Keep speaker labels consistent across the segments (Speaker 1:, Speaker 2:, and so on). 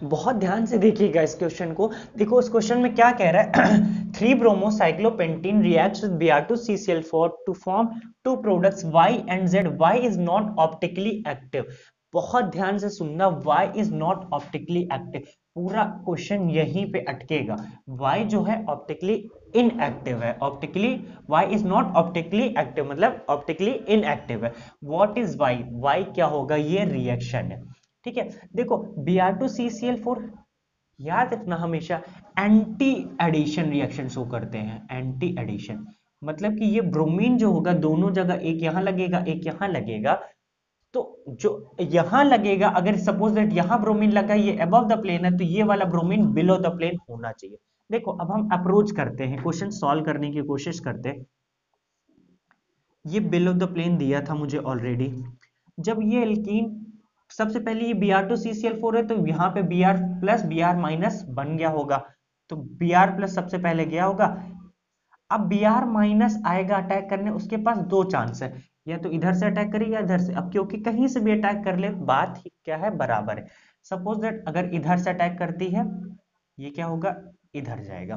Speaker 1: बहुत ध्यान से देखिएगा इस क्वेश्चन को। देखो इस क्वेश्चन में क्या कह रहा है 3-bromocyclopentene reacts with Br2CCl4 to form two products Y and Z. Y is not optically active। बहुत ध्यान से सुनना, Y is not optically active। पूरा क्वेश्चन यहीं पे अटकेगा। Y जो है ऑप्टिकली इनएक्टिव है। Optically Y is not optically active मतलब ऑप्टिकली इनएक्टिव है। What is Y? Y क्या होगा? ये रिएक्शन है। ठीक है, देखो Br2CCl4 याद रखना हमेशा एंटी एडिशन रिएक्शन शो करते हैं। एंटी एडिशन मतलब कि ये ब्रोमीन जो होगा दोनों जगह, एक यहां लगेगा एक यहां लगेगा, तो जो यहां लगेगा, अगर सपोज दैट यहां ब्रोमीन लगा, ये अबव द प्लेन है, तो ये वाला ब्रोमीन बिलो द प्लेन होना चाहिए। देखो अब हम अप्रोच करते हैं, क्वेश्चन सॉल्व करने की कोशिश करते हैं। ये बिलो द प्लेन दिया था मुझे ऑलरेडी। जब ये एल्कीन, सबसे पहले ये Br2CCl4 है, तो यहाँ पे Br प्लस Br माइनस बन गया होगा, तो Br प्लस सबसे पहले गया होगा। अब Br माइनस आएगा अटैक करने, उसके पास दो चांस है, या तो इधर से अटैक करे या इधर से। अब क्योंकि कहीं से भी अटैक कर ले बात ही क्या है, बराबर है। सपोज दैट अगर इधर से अटैक करती है, ये क्या होगा, इधर जाएगा।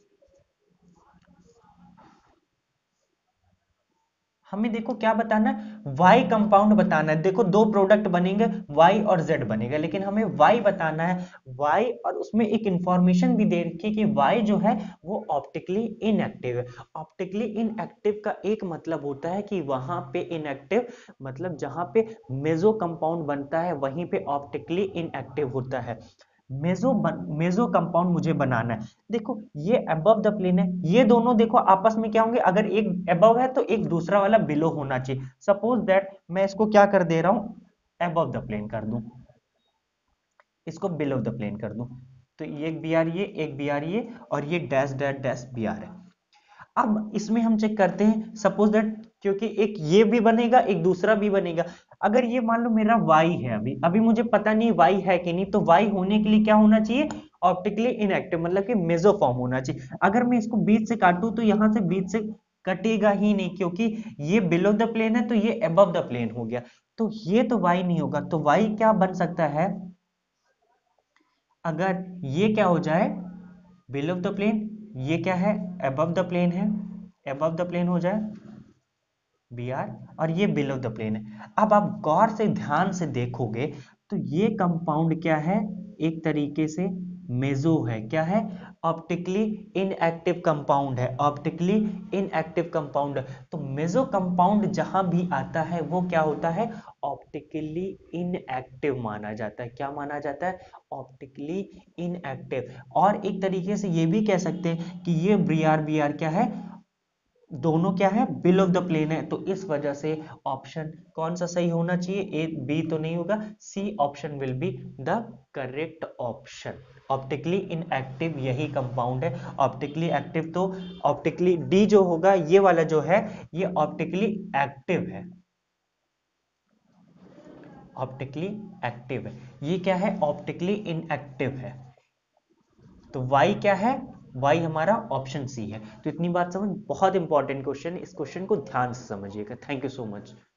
Speaker 1: हमें देखो क्या बताना है, वाई कंपाउंड बताना है। देखो दो प्रोडक्ट बनेंगे, वाई और जेड बनेगा, लेकिन हमें वाई बताना है। वाई, और उसमें एक इंफॉर्मेशन भी दे रखी है कि वाई जो है वो ऑप्टिकली इनएक्टिव है। ऑप्टिकली इनएक्टिव का एक मतलब होता है कि वहां पे इनएक्टिव मतलब जहां पे मेसो कंपाउंड बनता है वहीं पे ऑप्टिकली इनएक्टिव होता है। मेसो कंपाउंड मुझे बनाना है। देखो ये अबव द प्लेन है, ये दोनों देखो आपस में क्या होंगे, अगर एक अबव है तो एक दूसरा वाला बिलो होना चाहिए। सपोज दैट मैं इसको क्या कर दे रहा हूं, अबव द प्लेन कर दूं, इसको बिलो द प्लेन कर दूं, तो ये एक बी आर, ये एक बी आर, ये और ये dash dash dash B R है। अब इसमें हम चेक करते हैं, सपोज दैट क्योंकि एक ये भी बनेगा एक दूसरा भी बनेगा। अगर ये मान लो मेरा y है, अभी अभी मुझे पता नहीं y है कि नहीं, तो y होने के लिए क्या होना चाहिए, ऑप्टिकली इनएक्टिव मतलब कि मेसोफॉर्म होना चाहिए। अगर मैं इसको बीच से काटूं तो यहां से बीच से कटेगा ही नहीं, क्योंकि ये बिलो द प्लेन है तो ये अबव द प्लेन हो गया, तो ये तो y नहीं होगा। तो y क्या बन सकता है, अगर ये क्या हो जाए बिलो द प्लेन, ये क्या है अबव द प्लेन है, अबव द प्लेन हो जाए बी आर, और ये बिलो द प्लेन है। अब आप गौर से ध्यान से देखोगे तो ये कंपाउंड क्या है, एक तरीके से मेजो है। क्या है, ऑप्टिकली इनएक्टिव कंपाउंड है। ऑप्टिकली इनएक्टिव कंपाउंड, तो मेजो कंपाउंड जहां भी आता है वो क्या होता है, ऑप्टिकली इनएक्टिव माना जाता है। क्या माना जाता है, ऑप्टिकली इनएक्टिव। और एक तरीके से ये भी कह सकते हैं कि ये बी आर क्या है, दोनों क्या है, बिलो द प्लेन है। तो इस वजह से ऑप्शन कौन सा सही होना चाहिए, ए बी तो नहीं होगा, C option will be the correct option. Optically inactive यही कंपाउंड है। ऑप्टिकली एक्टिव तो ऑप्टिकली डी जो होगा ये वाला जो है ये ऑप्टिकली एक्टिव है, ऑप्टिकली एक्टिव है। ये क्या है, ऑप्टिकली इनएक्टिव है। तो y क्या है, y हमारा ऑप्शन सी है। तो इतनी बात समझ, बहुत इंपॉर्टेंट क्वेश्चन, इस क्वेश्चन को ध्यान से समझिएगा। Thank you so much.